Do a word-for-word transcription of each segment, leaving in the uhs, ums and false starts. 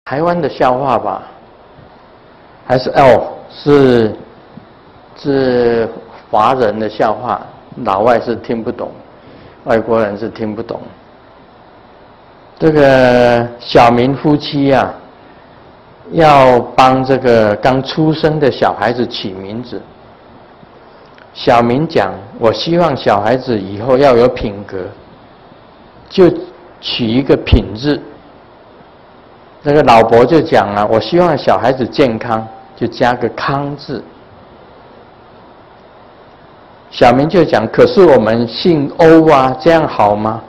台湾的笑话吧，还是哦是是华人的笑话，老外是听不懂，外国人是听不懂。这个小明夫妻啊，要帮这个刚出生的小孩子起名字。小明讲：“我希望小孩子以后要有品格，就取一个品字。”那个老伯就讲了：“我希望小孩子健康，就加个康字。”小明就讲：“可是我们姓欧啊，这样好吗？”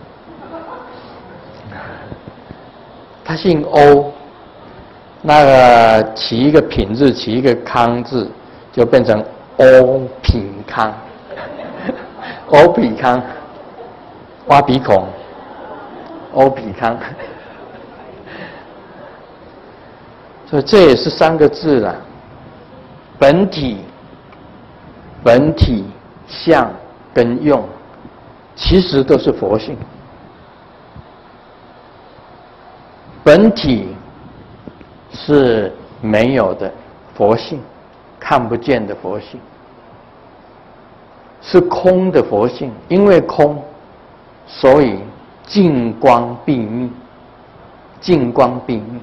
他姓欧，那个起一个品字，起一个康字，就变成欧品康。欧比康，挖鼻孔，欧比康。所以这也是三个字了，本体、本体、相跟用，其实都是佛性。本体是没有的佛性，看不见的佛性，是空的佛性。因为空，所以净光蔽密，净光蔽密。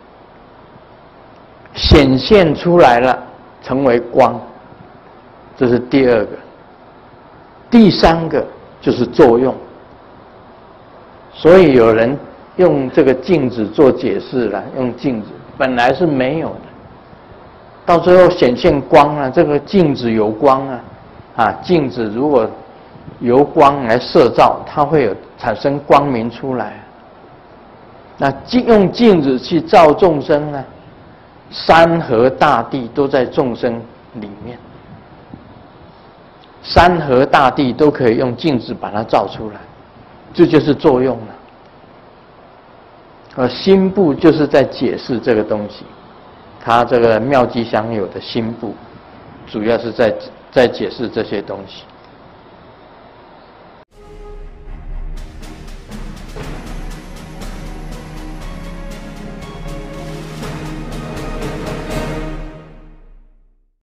显现出来了，成为光，这是第二个。第三个就是作用。所以有人用这个镜子做解释了，用镜子本来是没有的，到最后显现光啊，这个镜子有光啊，啊，镜子如果由光来摄照，它会有产生光明出来。那用镜子去照众生呢？山河大地都在众生里面，山河大地都可以用镜子把它照出来，这就是作用了。而心部就是在解释这个东西，它这个妙寂详有的心部，主要是在在解释这些东西。